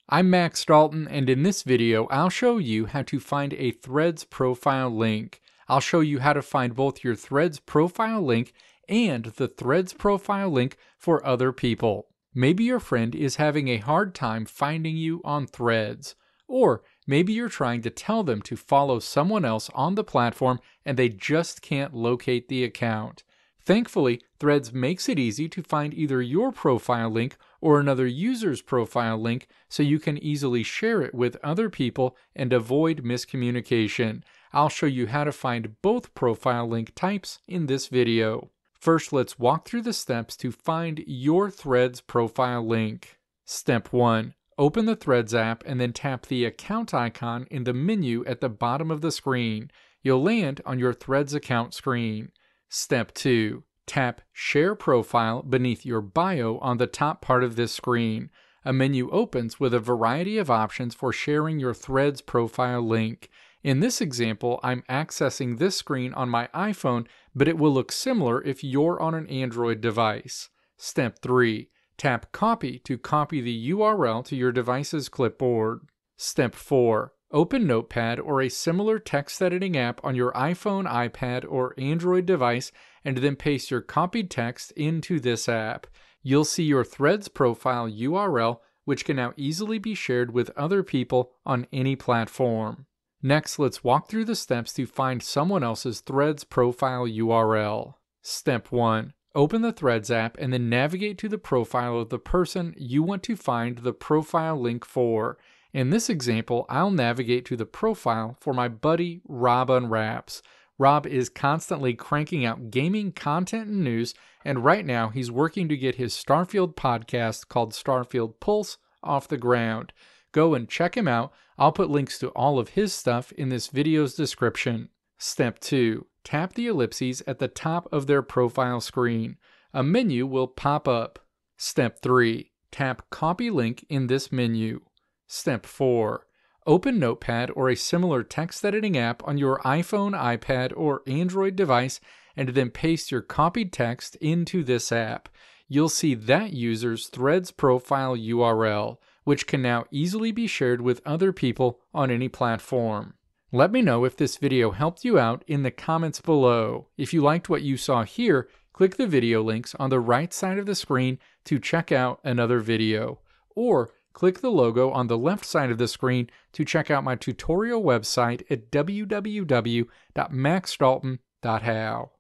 I'm Max Dalton, and in this video, I'll show you how to find a Threads profile link. I'll show you how to find both your Threads profile link and the Threads profile link for other people. Maybe your friend is having a hard time finding you on Threads, or maybe you're trying to tell them to follow someone else on the platform and they just can't locate the account. Thankfully, Threads makes it easy to find either your profile link or another user's profile link so you can easily share it with other people and avoid miscommunication. I'll show you how to find both profile link types in this video. First, let's walk through the steps to find your Threads profile link. Step 1. Open the Threads app and then tap the account icon in the menu at the bottom of the screen. You'll land on your Threads account screen. Step 2. Tap Share Profile beneath your bio on the top part of this screen. A menu opens with a variety of options for sharing your Threads profile link. In this example, I'm accessing this screen on my iPhone, but it will look similar if you're on an Android device. Step 3. Tap Copy to copy the URL to your device's clipboard. Step 4. Open Notepad or a similar text editing app on your iPhone, iPad, or Android device and then paste your copied text into this app. You'll see your Threads profile URL, which can now easily be shared with other people on any platform. Next, let's walk through the steps to find someone else's Threads profile URL. Step 1. Open the Threads app and then navigate to the profile of the person you want to find the profile link for. In this example, I'll navigate to the profile for my buddy Rob Unwraps. Rob is constantly cranking out gaming content and news, and right now he's working to get his Starfield podcast called Starfield Pulse off the ground. Go and check him out. I'll put links to all of his stuff in this video's description. Step 2. Tap the ellipses at the top of their profile screen. A menu will pop up. Step 3. Tap Copy Link in this menu. Step 4. Open Notepad or a similar text editing app on your iPhone, iPad, or Android device and then paste your copied text into this app. You'll see that user's Threads profile URL, which can now easily be shared with other people on any platform. Let me know if this video helped you out in the comments below. If you liked what you saw here, click the video links on the right side of the screen to check out another video. Or click the logo on the left side of the screen to check out my tutorial website at www.maxdalton.how.